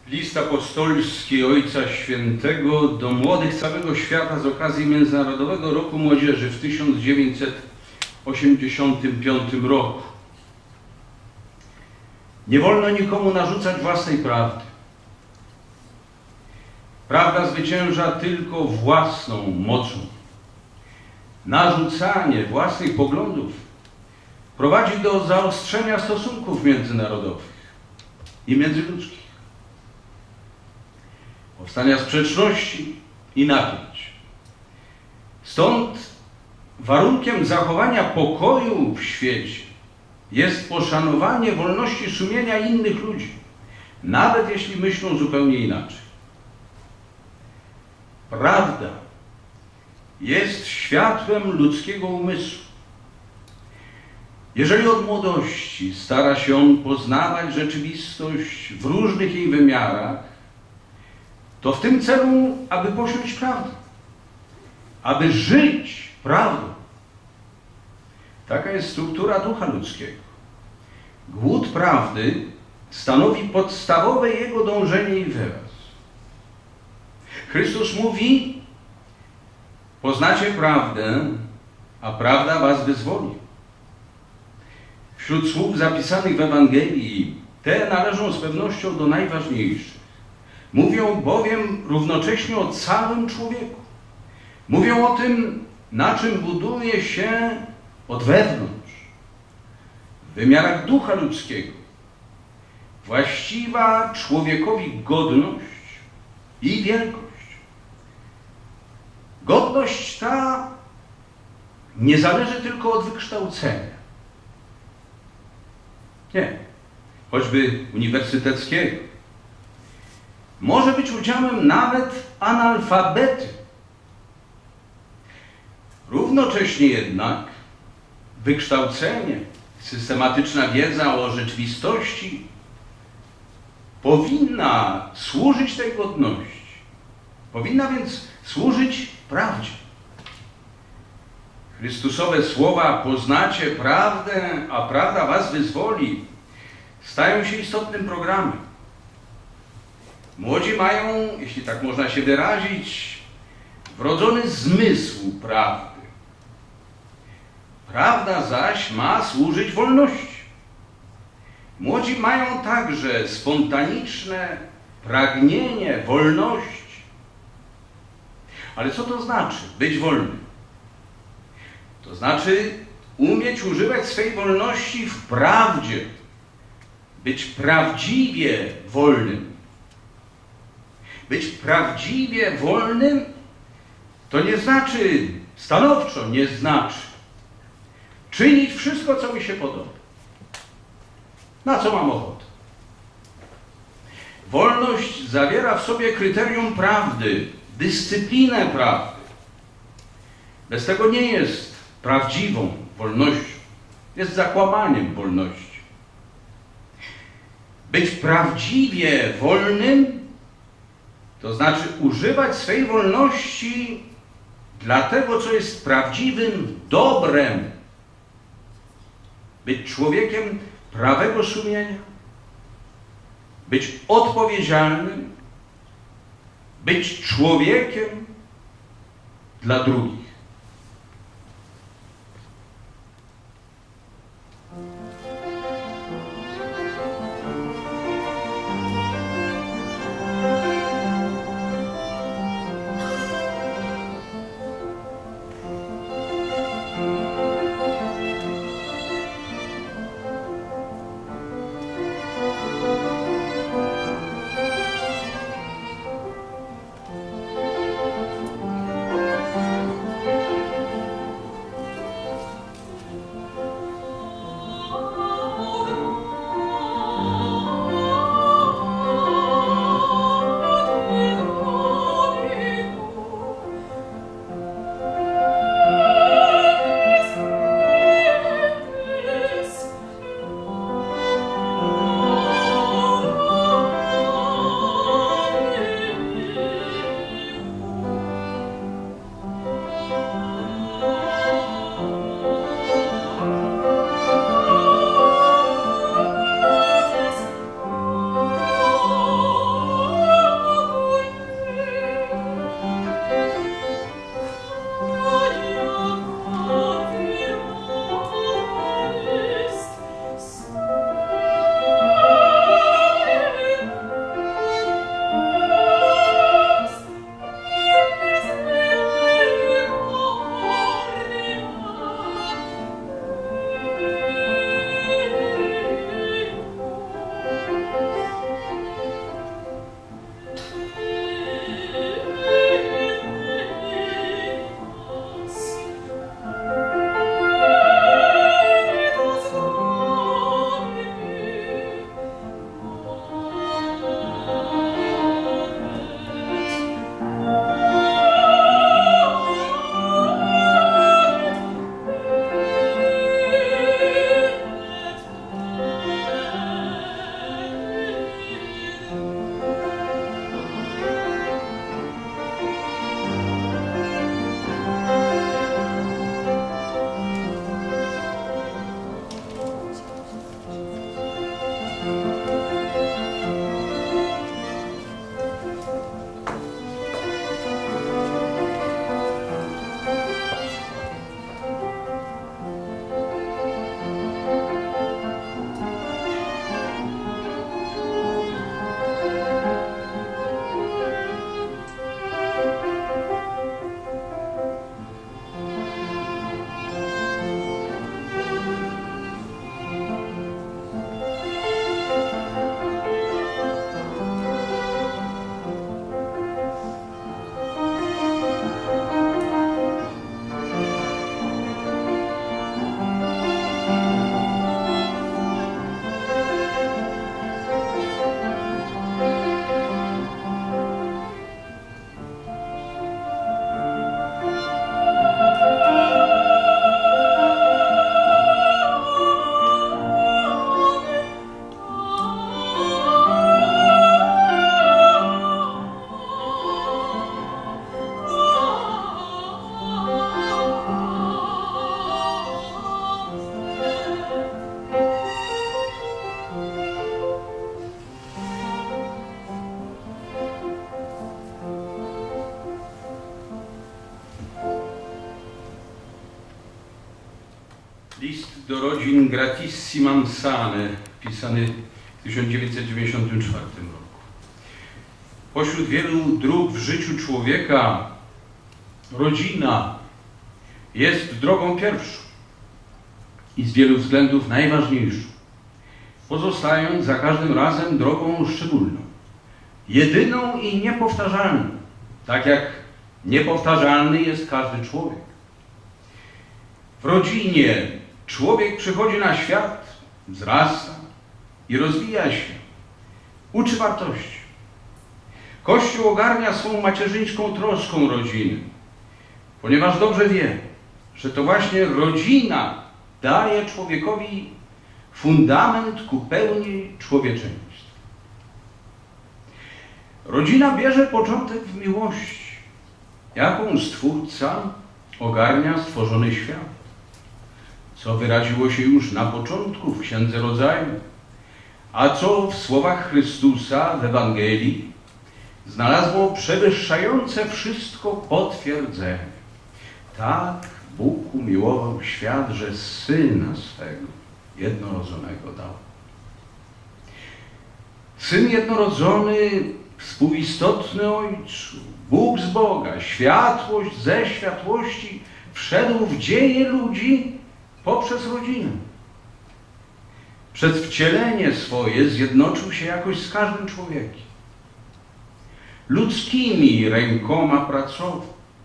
List apostolski Ojca Świętego do młodych całego świata z okazji Międzynarodowego Roku Młodzieży w 1985 roku. Nie wolno nikomu narzucać własnej prawdy. Prawda zwycięża tylko własną mocą. Narzucanie własnych poglądów prowadzi do zaostrzenia stosunków międzynarodowych i międzyludzkich, powstania sprzeczności i napięć. Stąd warunkiem zachowania pokoju w świecie jest poszanowanie wolności sumienia innych ludzi, nawet jeśli myślą zupełnie inaczej. Prawda jest światłem ludzkiego umysłu. Jeżeli od młodości stara się on poznawać rzeczywistość w różnych jej wymiarach, to w tym celu, aby posiąść prawdę, aby żyć prawdą. Taka jest struktura ducha ludzkiego. Głód prawdy stanowi podstawowe jego dążenie i wyraz. Chrystus mówi: poznacie prawdę, a prawda was wyzwoli. Wśród słów zapisanych w Ewangelii te należą z pewnością do najważniejszych. Mówią bowiem równocześnie o całym człowieku. Mówią o tym, na czym buduje się od wewnątrz, w wymiarach ducha ludzkiego, właściwa człowiekowi godność i wielkość. Godność ta nie zależy tylko od wykształcenia. Nie, choćby uniwersyteckiego. Może być udziałem nawet analfabety. Równocześnie jednak wykształcenie, systematyczna wiedza o rzeczywistości powinna służyć tej godności. Powinna więc służyć prawdzie. Chrystusowe słowa: poznacie prawdę, a prawda was wyzwoli, stają się istotnym programem. Młodzi mają, jeśli tak można się wyrazić, wrodzony zmysł prawdy. Prawda zaś ma służyć wolności. Młodzi mają także spontaniczne pragnienie wolności. Ale co to znaczy być wolnym? To znaczy umieć używać swej wolności w prawdzie, być prawdziwie wolnym. Być prawdziwie wolnym to nie znaczy, stanowczo nie znaczy czynić wszystko, co mi się podoba. Na co mam ochotę? Wolność zawiera w sobie kryterium prawdy, dyscyplinę prawdy. Bez tego nie jest prawdziwą wolnością. Jest zakłamaniem wolności. Być prawdziwie wolnym to znaczy używać swej wolności dla tego, co jest prawdziwym dobrem. Być człowiekiem prawego sumienia, być odpowiedzialnym, być człowiekiem dla drugich. list do rodzin Gratissimam Sane, pisany w 1994 roku. Pośród wielu dróg w życiu człowieka rodzina jest drogą pierwszą i z wielu względów najważniejszą, pozostając za każdym razem drogą szczególną, jedyną i niepowtarzalną, tak jak niepowtarzalny jest każdy człowiek. W rodzinie człowiek przychodzi na świat, wzrasta i rozwija się, uczy wartości. Kościół ogarnia swą macierzyńską troską rodziny, ponieważ dobrze wie, że to właśnie rodzina daje człowiekowi fundament ku pełni człowieczeństwa. Rodzina bierze początek w miłości, jaką Stwórca ogarnia stworzony świat, co wyraziło się już na początku w Księdze Rodzaju, a co w słowach Chrystusa w Ewangelii znalazło przewyższające wszystko potwierdzenie. Tak Bóg umiłował świat, że Syna swego jednorodzonego dał. Syn jednorodzony, współistotny Ojcu, Bóg z Boga, światłość ze światłości, wszedł w dzieje ludzi poprzez rodzinę. Przez wcielenie swoje zjednoczył się jakoś z każdym człowiekiem. Ludzkimi rękoma pracował.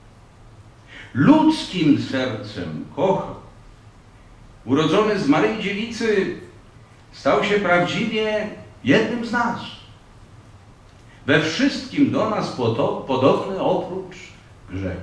Ludzkim sercem kochał. Urodzony z Maryi Dziewicy stał się prawdziwie jednym z nas. We wszystkim do nas podobny oprócz grzechu.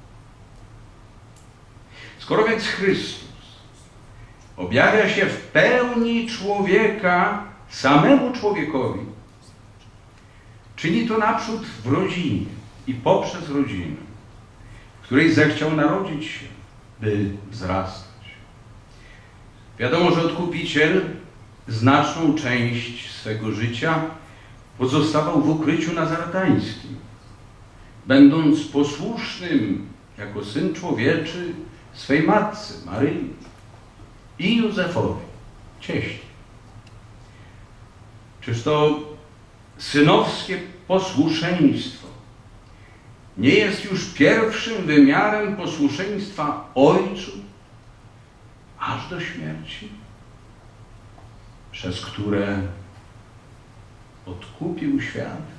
Skoro więc Chrystus objawia się w pełni człowieka samemu człowiekowi, czyni to naprzód w rodzinie i poprzez rodzinę, w której zechciał narodzić się, by wzrastać. Wiadomo, że Odkupiciel znaczną część swego życia pozostawał w ukryciu nazaretańskim, będąc posłusznym jako Syn Człowieczy swej matce Maryi i Józefowi, cieśli. Czyż to synowskie posłuszeństwo nie jest już pierwszym wymiarem posłuszeństwa Ojcu aż do śmierci, przez które odkupił świat?